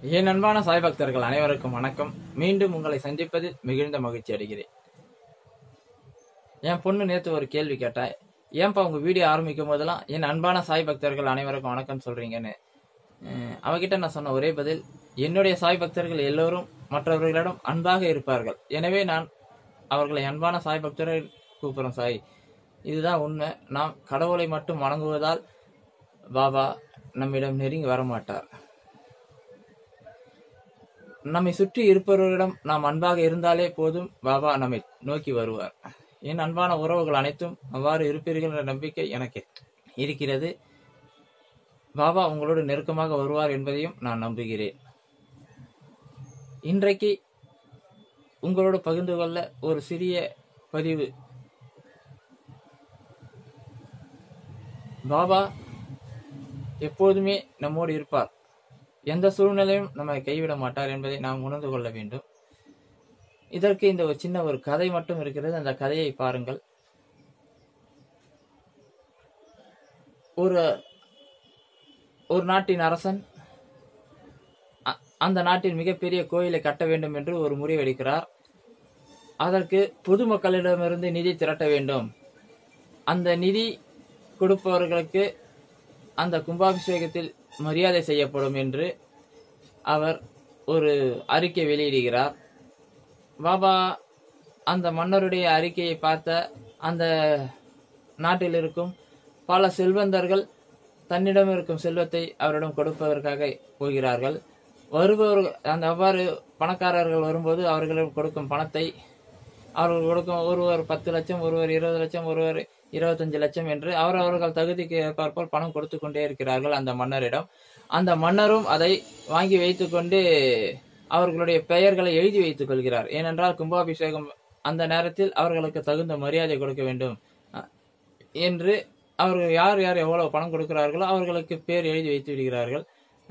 என் அன்பான சாய் பக்தர்கள் அனைவருக்கும் வணக்கம். மீண்டும் உங்களை சந்திப்பதில் மிகுந்த மகிழ்ச்சி அடைகிறேன். என் பொண்ணு நேற்று ஒரு கேள்வி கேட்டா, ஏன்பா உங்க வீடியோ ஆரம்பிக்கும் போதெல்லாம் என் அன்பான சாய் பக்தர்கள் அனைவருக்கும் வணக்கம் சொல்றீங்கன்னு. அவகிட்ட நான் சொன்ன ஒரே பதில், என்னுடைய சாய் பக்தர்கள் எல்லோரும் மற்றவர்களிடம் அன்பாக இருப்பார்கள். எனவே நான் அவர்களை அன்பான சாய் பக்தர்கள் கூப்பிடுறோம் சாய். இதுதான் உண்மை. நாம் கடவுளை மட்டும் வணங்குவதால் பாபா நம்மிடம் நெருங்கி வரமாட்டார். நம்மை சுற்றி இருப்பவர்களிடம் நாம் அன்பாக இருந்தாலே போதும், பாபா நம்மை நோக்கி வருவார். என் அன்பான உறவுகள் அனைத்தும் அவ்வாறு இருப்பீர்கள் என்ற நம்பிக்கை எனக்கு இருக்கிறது. பாபா உங்களோடு நெருக்கமாக வருவார் என்பதையும் நான் நம்புகிறேன். இன்றைக்கு உங்களோடு பகிர்ந்து கொள்ள ஒரு சிறிய பதிவு. பாபா எப்போதுமே நம்மோடு இருப்பார். எந்த சூழ்நிலையும் நம்மை கைவிட மாட்டார் என்பதை நாம் உணர்ந்து கொள்ள வேண்டும். இதற்கு இந்த ஒரு சின்ன ஒரு கதை மட்டும் இருக்கிறது. அந்த கதையை பாருங்கள். ஒரு நாட்டின் அரசன் அந்த நாட்டில் மிகப்பெரிய கோயிலை கட்ட வேண்டும் என்று ஒரு முடிவெடுக்கிறார். அதற்கு பொதுமக்களிடமிருந்து நிதி திரட்ட வேண்டும். அந்த நிதி கொடுப்பவர்களுக்கு அந்த கும்பாபிஷேகத்தில் மரியாதை செய்யப்படும் என்று அவர் ஒரு அறிக்கை வெளியிடுகிறார். பாபா அந்த மன்னருடைய அறிக்கையை பார்த்த அந்த நாட்டில் இருக்கும் பல செல்வந்தர்கள் தன்னிடம் இருக்கும் செல்வத்தை அவரிடம் கொடுப்பதற்காக போகிறார்கள். வருபவர்கள் அந்த அவ்வாறு பணக்காரர்கள் வரும்போது அவர்களிடம் கொடுக்கும் பணத்தை அவர்கள் கொடுக்கும், ஒருவர் 10 லட்சம், ஒருவர் 20 லட்சம், ஒருவர் 25 லட்சம் என்று அவரவர்கள் தகுதிக்கு ஏற்பாற்போல் பணம் கொடுத்து கொண்டே இருக்கிறார்கள் அந்த மன்னரிடம். அந்த மன்னரும் அதை வாங்கி வைத்துக்கொண்டு அவர்களுடைய பெயர்களை எழுதி வைத்துக் கொள்கிறார். ஏனென்றால் கும்பாபிஷேகம் அந்த நேரத்தில் அவர்களுக்கு தகுந்த மரியாதை கொடுக்க வேண்டும் என்று அவர்கள் யார் யார் எவ்வளவு பணம் கொடுக்கிறார்களோ அவர்களுக்கு பேர் எழுதி வைத்து விடுகிறார்கள்.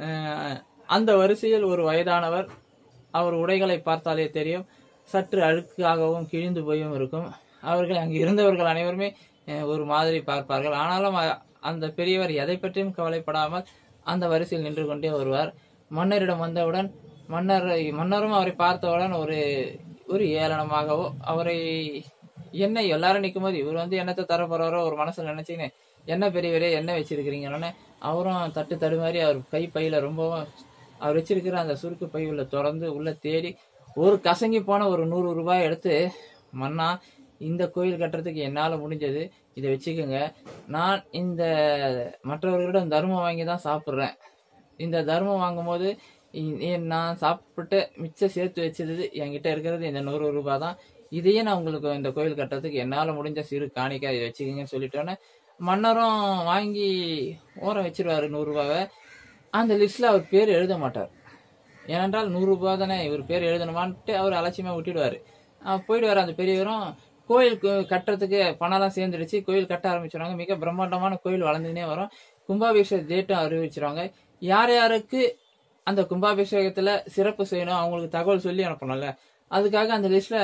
அந்த வரிசையில் ஒரு வயதானவர், அவர் உடைகளை பார்த்தாலே தெரியும், சற்று அழுக்காகவும் கிழிந்து போயும் இருக்கும். அவர்கள் அங்கு இருந்தவர்கள் அனைவருமே ஒரு மாதிரி பார்ப்பார்கள். ஆனாலும் அந்த பெரியவர் எதை பற்றியும் கவலைப்படாமல் அந்த வரிசையில் நின்று கொண்டே வருவார். மன்னரிடம் வந்தவுடன் மன்னரும் அவரை பார்த்தவுடன் ஒரு ஏளனமாகவோ அவரை என்ன எல்லாரும் நிற்கும் போது இவர் என்னத்தை தர போறாரோ ஒரு மனசுல நினைச்சுன்னு, என்ன பெரியவரே என்ன வச்சிருக்கிறீங்கன்னு அவரும் தட்டு தடுமாறி அவர் கை பையில ரொம்பவும் அவர் வச்சிருக்கிற அந்த சுருக்கு பை உள்ள திறந்து உள்ள தேடி ஒரு கசங்கி போன ஒரு 100 ரூபாய் எடுத்து, மன்னா இந்த கோயில் கட்டுறதுக்கு என்னால் முடிஞ்சது, இதை வச்சுக்கோங்க. நான் இந்த மற்றவர்களிடம் தர்மம் வாங்கி தான் சாப்பிட்றேன். இந்த தர்மம் வாங்கும் போது நான் சாப்பிட்டு மிச்சம் சேர்த்து வச்சது என்கிட்ட இருக்கிறது இந்த 100 ரூபாய் தான். இதையே நான் உங்களுக்கு இந்த கோயில் கட்டுறதுக்கு என்னால் முடிஞ்ச சிறு காணிக்கை இதை வச்சுக்கோங்கன்னு சொல்லிட்டோன்னே மன்னரும் வாங்கி ஓரம் வச்சிருவாரு 100 ரூபாவை. அந்த லிஸ்ட்ல அவர் பேர் எழுத மாட்டார். ஏனென்றால் 100 ரூபாய் தானே, இவர் பேர் எழுதணுமான்ட்டு அவர் அலட்சியமா விட்டுடுவாரு. போயிடுவாரு. அந்த பெரியவரும் கோயில் கட்டுறதுக்கு பணம்லாம் சேர்ந்துடுச்சு. கோயில் கட்ட ஆரம்பிச்சிருவாங்க. மிக பிரம்மாண்டமான கோயில் வளர்ந்துனே வரும். கும்பாபிஷேக டேட்டும் அறிவிச்சிருவாங்க. யார் யாருக்கு அந்த கும்பாபிஷேகத்துல சிறப்பு செய்யணும் அவங்களுக்கு தகவல் சொல்லி அனுப்பணும்ல. அதுக்காக அந்த லிஸ்ட்ல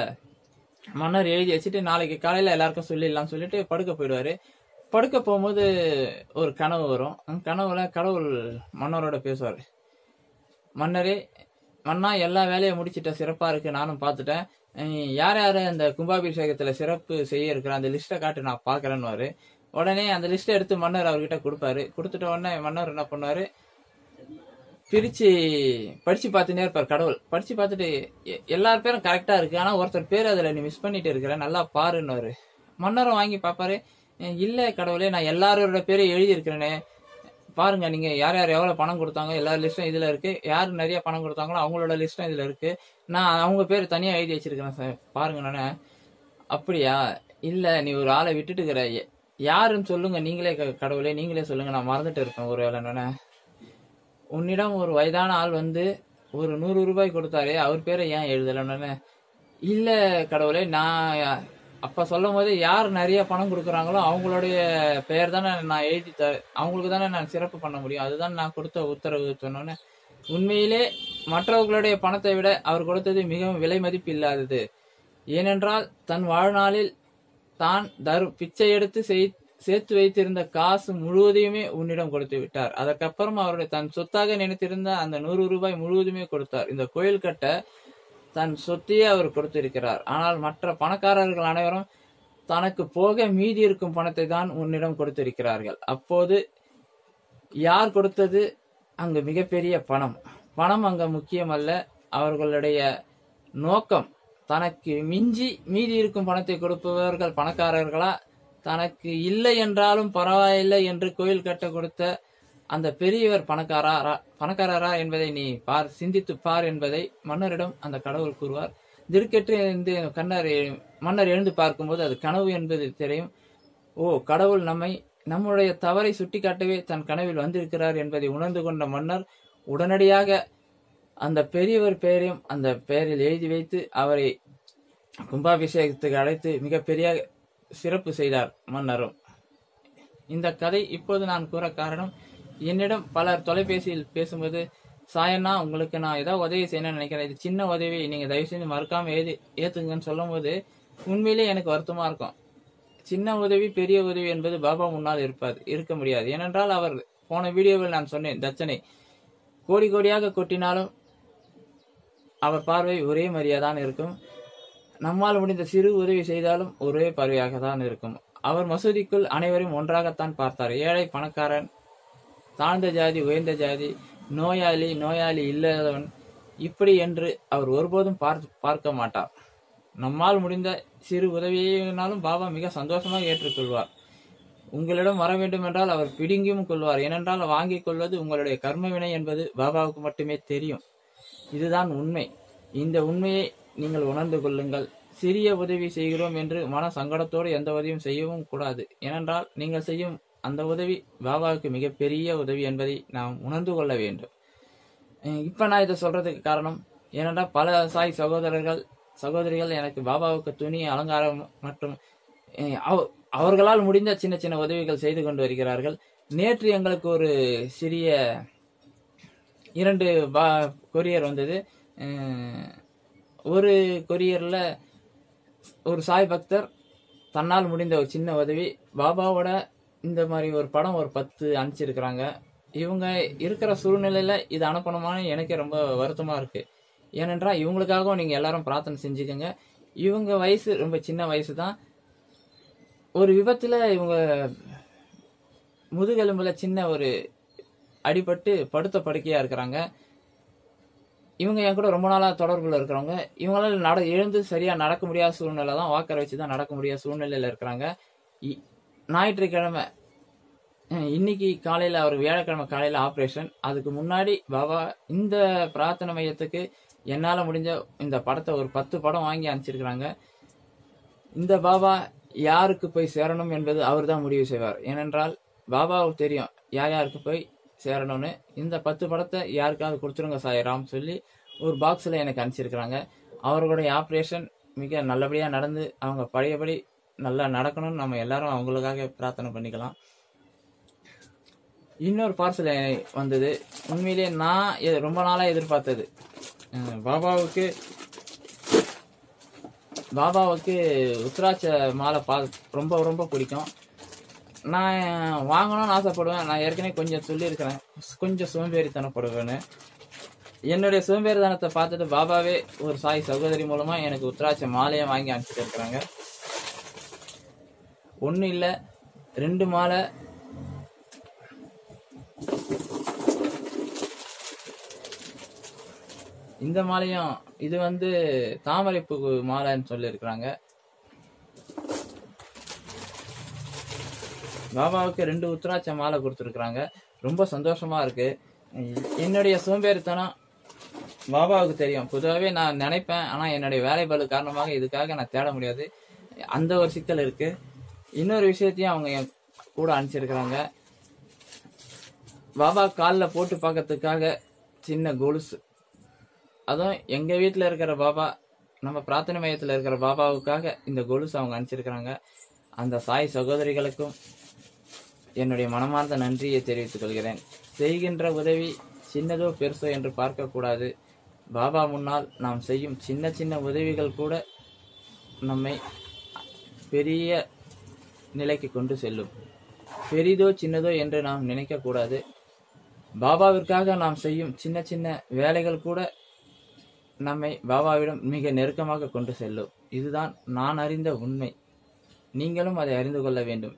மன்னர் எழுதி வச்சுட்டு நாளைக்கு காலையில எல்லாருக்கும் சொல்லிடலாம் சொல்லிட்டு படுக்க போயிடுவாரு. படுக்க போகும்போது ஒரு கனவு வரும். கனவுல கடவுள் மன்னரோட பேசுவார். மன்னரே, மன்னா எல்லா வேலையை முடிச்சிட்ட, சிறப்பா இருக்கு, நானும் பார்த்துட்டேன். யார் யாரு அந்த கும்பாபிஷேகத்துல சிறப்பு செய்ய இருக்கிற அந்த லிஸ்ட்டை காட்டு, நான் பாக்குறேன்னு. உடனே அந்த லிஸ்ட்டை எடுத்து மன்னர் அவர்கிட்ட கொடுப்பாரு. கொடுத்துட்ட உடனே மன்னர் என்ன பண்ணாரு, பிரிச்சு படிச்சு பார்த்துட்டே இருப்பார். கடவுள் படிச்சு பார்த்துட்டு எல்லார் பேரும் கரெக்டா இருக்கு, ஆனா ஒருத்தர் பேர் அதுல நீ மிஸ் பண்ணிட்டு இருக்கிற, நல்லா பாருன்னு. மன்னரும் வாங்கி பாப்பாரு. இல்ல கடவுளே, நான் எல்லாரோட பேரையும் எழுதி இருக்கிறேனே, பாருங்க நீங்க யார் யார் எவ்வளவு பணம் கொடுத்தாங்க எல்லா லிஸ்டும் இதுல இருக்கு, யாரு நிறைய பணம் கொடுத்தாங்களோ அவங்களோட லிஸ்டும் இதுல இருக்கு, நான் அவங்க பேர் தனியா எழுதி வச்சிருக்கிறேன் சார், பாருங்க. நானே அப்படியா, இல்ல நீ ஒரு ஆளை விட்டுட்டு இருக்கிற, யாருன்னு சொல்லுங்க, நீங்களே கடவுளே நீங்களே சொல்லுங்க, நான் மறந்துட்டு இருக்கேன் ஒரு வேலை. நானே உன்னிடம் ஒரு வயதான ஆள் ஒரு 100 ரூபாய் கொடுத்தாரே, அவர் பேரை ஏன் எழுதலன்னு. இல்ல கடவுளே, நான் அப்ப சொல்லும் போது யார் நிறைய பணம் கொடுக்குறாங்களோ அவங்களுடைய பெயர் தானே நான் எழுதி அவங்களுக்கு தானே நான் சிறப்பு பண்ண முடியும், அதுதான் நான் கொடுத்த உத்தரவு சொன்னோன்னு. உண்மையிலே மற்றவர்களுடைய பணத்தை விட அவர் கொடுத்தது மிகவும் விலை மதிப்பு இல்லாதது. ஏனென்றால் தன் வாழ்நாளில் தான் பிச்சை எடுத்து சேர்த்து வைத்திருந்த காசு முழுவதையுமே உன்னிடம் கொடுத்து விட்டார். அதற்கப்புறம் அவருடைய தன் சொத்தாக நினைத்திருந்த அந்த 100 ரூபாய் முழுவதுமே கொடுத்தார். இந்த கோயில் கட்ட தன் சொத்தையே அவர் கொடுத்திருக்கிறார். ஆனால் மற்ற பணக்காரர்கள் அனைவரும் தனக்கு போக மீதி இருக்கும் பணத்தை தான் உன்னிடம் கொடுத்திருக்கிறார்கள். அப்போது யார் கொடுத்தது? அங்கு மிகப்பெரிய பணம். பணம் அங்க முக்கியம் அல்ல. அவர்களுடைய நோக்கம், தனக்கு மிஞ்சி மீதி இருக்கும் பணத்தை கொடுப்பவர்கள் பணக்காரர்களா, தனக்கு இல்லை என்றாலும் பரவாயில்லை என்று கோயில் கட்ட கொடுத்த அந்த பெரியவர் பணக்காரரா என்பதை நீ சிந்தித்து பார் என்பதை மன்னரிடம் அந்த கடவுள் கூறுவார். திடுக்கென்று மன்னர் எழுந்து பார்க்கும்போது அது கனவு என்பது தெரியும். ஓ, கடவுள் நம்முடைய தவறை சுட்டிக்காட்டவே தன் கனவில் வந்திருக்கிறார் என்பதை உணர்ந்து கொண்ட மன்னர் உடனடியாக அந்த பெரியவர் பெயரையும் அந்த பெயரில் எழுதி வைத்து அவரை கும்பாபிஷேகத்துக்கு அழைத்து மிகப்பெரிய சிறப்பு செய்தார் மன்னரும். இந்த கதை இப்போது நான் கூற காரணம், என்னிடம் பலர் தொலைபேசியில் பேசும்போது, சாயண்ணா உங்களுக்கு நான் ஏதாவது உதவி செய்யணும்னு நினைக்கிறேன், இது சின்ன உதவி, நீங்க தயவு செஞ்சு மறக்காம ஏத்துங்கன்னு சொல்லும் போது உண்மையிலே எனக்கு வருத்தமா இருக்கும். சின்ன உதவி பெரிய உதவி என்பது பாபா முன்னால் இருக்க முடியாது. ஏனென்றால் அவர் போன வீடியோவில் நான் சொன்னேன், தட்சணை கோடி கோடியாக கொட்டினாலும் அவர் பார்வை ஒரே மாதிரியாதான் இருக்கும். நம்மால் முடிந்த சிறு உதவி செய்தாலும் ஒரே பார்வையாக தான் இருக்கும். அவர் மசூதிக்குள் அனைவரையும் ஒன்றாகத்தான் பார்த்தார். ஏழை பணக்காரன், தாழ்ந்த ஜாதி உயர்ந்த ஜாதி, நோயாளி இல்லாதவன், இப்படி என்று அவர் ஒருபோதும் பார்க்க மாட்டார். நம்மால் முடிந்த சிறு உதவியினாலும் பாபா மிக சந்தோஷமாக ஏற்றுக்கொள்வார். உங்களிடம் வர வேண்டும் என்றால் அவர் பிடுங்கியும் கொள்வார். ஏனென்றால் வாங்கிக் கொள்வது உங்களுடைய கர்ம வினை என்பது பாபாவுக்கு மட்டுமே தெரியும். இதுதான் உண்மை. இந்த உண்மையை நீங்கள் உணர்ந்து கொள்ளுங்கள். சிறிய உதவி செய்கிறோம் என்று மன சங்கடத்தோடு எந்த உதவியும் செய்யவும் கூடாது. ஏனென்றால் நீங்கள் செய்யும் அந்த உதவி பாபாவுக்கு மிகப்பெரிய உதவி என்பதை நாம் உணர்ந்து கொள்ள வேண்டும். இப்ப நான் இதை சொல்றதுக்கு காரணம், ஏனென்றால் பல சாய் சகோதரிகள் எனக்கு பாபாவுக்கு துணி, அலங்காரம் மற்றும் அவர்களால் முடிந்த சின்ன சின்ன உதவிகள் செய்து கொண்டு வருகிறார்கள். நேற்று எங்களுக்கு ஒரு சிறிய 2 கொரியர் வந்தது. ஒரு கொரியர்ல ஒரு சாய் பக்தர் தன்னால் முடிந்த ஒரு சின்ன உதவி, பாபாவோட இந்த மாதிரி ஒரு படம் ஒரு 10 அனுப்பிச்சிருக்கிறாங்க. இவங்க இருக்கிற சூழ்நிலையில இது அனுப்பணுமான்னு எனக்கே ரொம்ப வருத்தமா இருக்கு. ஏனென்றால் இவங்களுக்காகவும் நீங்க எல்லாரும் பிரார்த்தனை செஞ்சுக்கோங்க. இவங்க வயசு ரொம்ப சின்ன வயசு தான். ஒரு விபத்துல இவங்க முதுகெலும்புல சின்ன ஒரு அடிபட்டு படுத்த படுக்கையா இருக்கிறாங்க. இவங்க என் கூட ரொம்ப நாளா தொடர்புல இருக்கிறவங்க. இவங்களால எழுந்து சரியா நடக்க முடியாத சூழ்நிலை தான், வாக்கரை வச்சுதான் நடக்க முடியாத சூழ்நிலையில இருக்கிறாங்க. ஞாயிற்றுக்கிழமை இன்னைக்கு காலையில, அவர் வியாழக்கிழமை காலையில ஆபரேஷன். அதுக்கு முன்னாடி பாபா இந்த பிரார்த்தனை மையத்துக்கு என்னால முடிஞ்ச இந்த படத்தை ஒரு 10 படம் வாங்கி அனுப்பிச்சிருக்கிறாங்க. இந்த பாபா யாருக்கு போய் சேரணும் என்பது அவர் தான் முடிவு செய்வார். ஏனென்றால் பாபாவுக்கு தெரியும் யாருக்கு போய் சேரணும்னு. இந்த 10 படத்தை யாருக்காவது கொடுத்துருங்க சாய்ராம் சொல்லி ஒரு பாக்ஸ்ல எனக்கு அனுப்பிச்சிருக்கிறாங்க. அவர்களுடைய ஆபரேஷன் மிக நல்லபடியா நடந்து அவங்க பழையபடி நல்லா நடக்கணும்னு நம்ம எல்லாரும் அவங்களுக்காக பிரார்த்தனை பண்ணிக்கலாம். இன்னொரு பார்சல் வந்தது. உண்மையிலே நான் ரொம்ப நாளா எதிர்பார்த்தது. பாபாவுக்கு உத்ராட்ச மாலை ரொம்ப ரொம்ப பிடிக்கும். நான் வாங்கணும்னு ஆசைப்படுவேன். நான் ஏற்கனவே கொஞ்சம் சொல்லியிருக்கிறேன், கொஞ்சம் சோம்பேறித்தனப்படுவேன்னு. என்னுடைய சோம்பேறித்தனத்தை பார்த்துட்டு பாபாவே ஒரு சாய் சகோதரி மூலமா எனக்கு உத்ராட்ச மாலையை வாங்கி அனுப்பிச்சிட்டு இருக்கிறாங்க. 1 இல்ல 2 மாலை. இந்த மாலையும் இது தாமரைப்பூ மாலைன்னு சொல்லி இருக்கிறாங்க. பாபாவுக்கு 2 உத்ராட்ச மாலை கொடுத்துருக்குறாங்க. ரொம்ப சந்தோஷமா இருக்கு. என்னுடைய சோம்பேறித்தனம் பாபாவுக்கு தெரியும். பொதுவாகவே நான் நினைப்பேன், ஆனா என்னுடைய வேலை பளு காரணமாக இதுக்காக நான் தேட முடியாது. அந்த ஒரு சிக்கல் இருக்கு. இன்னொரு விஷயத்தையும் அவங்க என் கூட அனுப்பிச்சிருக்கிறாங்க. பாபா காலில் போட்டு பார்க்கறதுக்காக சின்ன கொலுசு. அதுவும் எங்க வீட்டுல இருக்கிற பாபா, நம்ம பிரார்த்தனை மையத்துல இருக்கிற பாபாவுக்காக இந்த கொலுசு அவங்க அனுப்பிச்சிருக்கிறாங்க. அந்த சாய் சகோதரிகளுக்கும் என்னுடைய மனமார்ந்த நன்றியை தெரிவித்துக் கொள்கிறேன். செய்கின்ற உதவி சின்னதோ பெருசோ என்று பார்க்க கூடாது. பாபா முன்னால் நாம் செய்யும் சின்ன சின்ன உதவிகள் கூட நம்மை பெரிய நிலைக்கு கொண்டு செல்லும். பெரிதோ சின்னதோ என்று நாம் நினைக்கக்கூடாது. பாபாவிற்காக நாம் செய்யும் சின்ன சின்ன வேலைகள் கூட நம்மை பாபாவிடம் மிக நெருக்கமாக கொண்டு செல்லும். இதுதான் நான் அறிந்த உண்மை. நீங்களும் அதை அறிந்து கொள்ள வேண்டும்.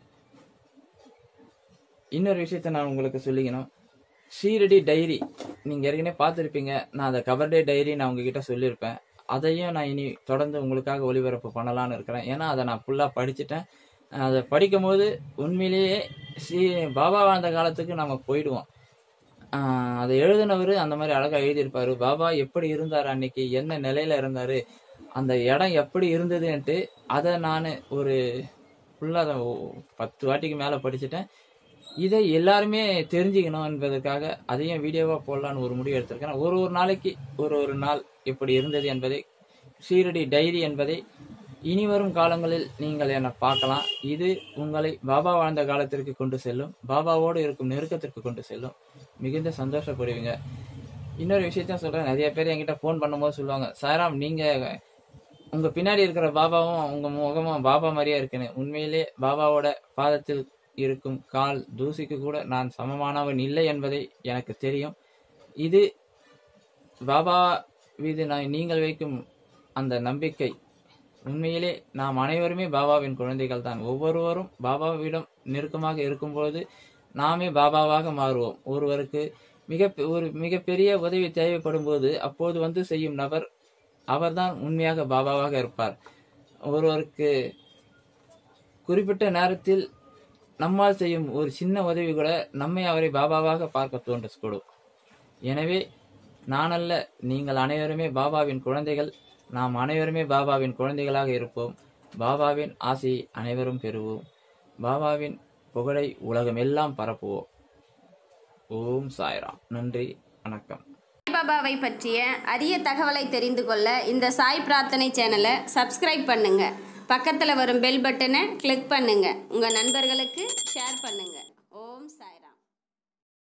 இன்னொரு விஷயத்த நான் உங்களுக்கு சொல்லிக்கணும். ஷீரடி டைரி நீங்க ஏற்கனவே பார்த்துருப்பீங்க. நான் அந்த கவர் டே டைரி நான் உங்ககிட்ட சொல்லியிருப்பேன். அதையும் நான் இனி தொடர்ந்து உங்களுக்காக ஒளிபரப்பு பண்ணலான்னு இருக்கிறேன். ஏன்னா அதை நான் ஃபுல்லாக படிச்சுட்டேன். அதை படிக்கும் போது உண்மையிலேயே பாபா வாழ்ந்த காலத்துக்கு நம்ம போயிடுவோம். அதை எழுதினவர் அந்த மாதிரி அழகா எழுதியிருப்பாரு. பாபா எப்படி இருந்தார், அன்னைக்கு என்ன நிலையில இருந்தாரு, அந்த இடம் எப்படி இருந்ததுன்ட்டு அதை நான் ஒரு ஃபுல்லாக 10 வாட்டிக்கு மேலே படிச்சுட்டேன். இதை எல்லாருமே தெரிஞ்சுக்கணும் என்பதற்காக அதையும் வீடியோவாக போடலான்னு ஒரு முடிவு எடுத்திருக்கேன். ஒரு நாளைக்கு ஒரு நாள் எப்படி இருந்தது என்பதை, ஷீரடி டைரி என்பதை இனி வரும் காலங்களில் நீங்கள் என்னை பார்க்கலாம். இது உங்களை பாபா வாழ்ந்த காலத்திற்கு கொண்டு செல்லும், பாபாவோடு இருக்கும் நெருக்கத்திற்கு கொண்டு செல்லும். மிகுந்த சந்தோஷப்படுவீங்க. இன்னொரு விஷயத்தான் சொல்கிறேன். நிறைய பேர் என்கிட்ட ஃபோன் பண்ணும்போது சொல்லுவாங்க, சாய்ராம் நீங்கள் உங்கள் பின்னாடி இருக்கிற பாபாவும் உங்கள் முகமும் பாபா மாதிரியே இருக்குன்னு. உண்மையிலே பாபாவோட பாதத்தில் இருக்கும் கால் தூசிக்கு கூட நான் சமமானவன் இல்லை என்பதை எனக்கு தெரியும். இது பாபா மீது நீங்கள் வைக்கும் அந்த நம்பிக்கை. உண்மையிலே நாம் அனைவருமே பாபாவின் குழந்தைகள் தான். ஒவ்வொருவரும் பாபாவிடம் நெருக்கமாக இருக்கும்போது நாமே பாபாவாக மாறுவோம். ஒருவருக்கு மிகப்பெரிய உதவி தேவைப்படும் போது அப்போது வந்து செய்யும் நபர் அவர்தான் உண்மையாக பாபாவாக இருப்பார். ஒருவருக்கு குறிப்பிட்ட நேரத்தில் நம்மால் செய்யும் ஒரு சின்ன உதவி கூட நம்மை அவரை பாபாவாக பார்க்க தோன்றக்கூடும். எனவே நானல்ல, நீங்கள் அனைவருமே பாபாவின் குழந்தைகள். நாம் அனைவருமே பாபாவின் குழந்தைகளாக இருப்போம். பாபாவின் ஆசையை அனைவரும் பெறுவோம். பாபாவின் புகழை உலகம் எல்லாம் பரப்புவோம். ஓம் சாய்ராம். நன்றி, வணக்கம். சாய்பாபாவை பற்றிய அரிய தகவலை தெரிந்து கொள்ள இந்த சாய் பிரார்த்தனை சேனலை சப்ஸ்கிரைப் பண்ணுங்க. பக்கத்தில் வரும் பெல் பட்டனை கிளிக் பண்ணுங்க. உங்கள் நண்பர்களுக்கு ஷேர் பண்ணுங்க. ஓம் சாய்.